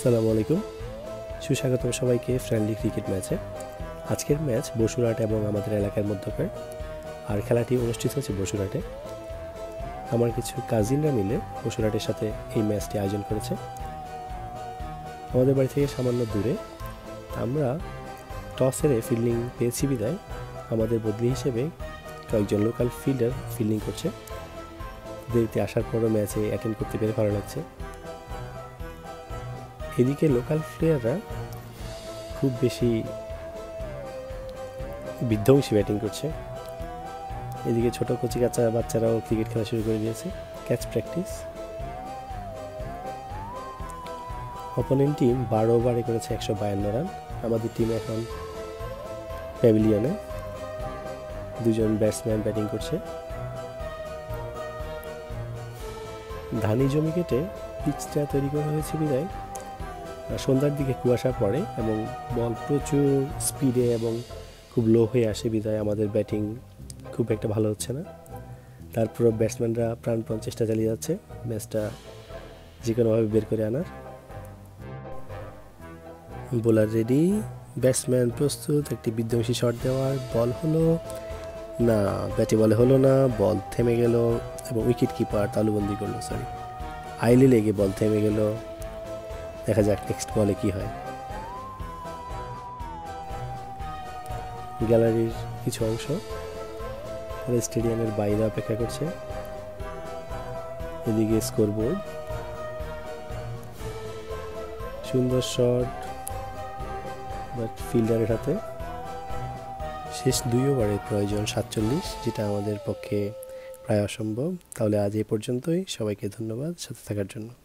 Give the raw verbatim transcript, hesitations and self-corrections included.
আসসালামু আলাইকুম, সুস্বাগতম সবাইকে ফ্রেন্ডলি ক্রিকেট ম্যাচে। আজকের ম্যাচ বসুরহাট এবং আমাদের এলাকার মধ্যকার, আর খেলাটি অনুষ্ঠিত হচ্ছে বসুরহাটে। আমার কিছু কাজিনরা মিলে বসুরহাটের সাথে এই ম্যাচটি আয়োজন করেছে। আমাদের বাড়ি থেকে সামান্য দূরে। আমরা টস হেরে ফিল্ডিং পেয়েছি বিদায় আমাদের বদলি হিসেবে কয়েকজন লোকাল ফিল্ডার ফিল্ডিং করছে। দেরিতে আসার পরও ম্যাচে অ্যাটেন্ড করতে পেরে ভালো লাগছে। এদিকে লোকাল প্লেয়াররা খুব বেশি বিধ্বংসী ব্যাটিং করছে। এদিকে ছোট কচি কাঁচা বাচ্চারাও ক্রিকেট খেলা শুরু করে দিয়েছে। Catch practice. অপোনেন্ট টিম বারো ওভারে করেছে একশো বায়ান্ন রান। আমাদের টিম এখন প্যাভিলিয়নে, দুজন ব্যাটসম্যান ব্যাটিং করছে। ধানি জমি কেটে পিচটা তৈরি করা হয়েছে বিদায় সন্ধ্যার দিকে কুয়াশা পড়ে এবং বল প্রচুর স্পিডে এবং খুব লো হয়ে আসে বিদায় আমাদের ব্যাটিং খুব একটা ভালো হচ্ছে না। তারপর ব্যাটসম্যানরা প্রাণপণ চেষ্টা চালিয়ে যাচ্ছে ম্যাচটা যে কোনোভাবে বের করে আনার। বোলার রেডি, ব্যাটসম্যান প্রস্তুত একটি বিধ্বংসী শট দেওয়ার। বল হলো না, ব্যাটে বলে হলো না, বল থেমে গেল এবং উইকেট কিপার তালুবন্দি করলো। সরি আইলে লেগে বল থেমে গেল। দেখা যাক নেক্সট বলে কি হয়। গ্যালারির কিছু অংশ স্টেডিয়ামের বাইরে অপেক্ষা করছে। এদিকে স্কোরবোর্ড, সুন্দর শট বাট ফিল্ডারের হাতে। শেষ দুই ওভারে প্রয়োজন সাতচল্লিশ, যেটা আমাদের পক্ষে প্রায় অসম্ভব। তাহলে আজ এই পর্যন্তই। সবাইকে ধন্যবাদ সাথে থাকার জন্য।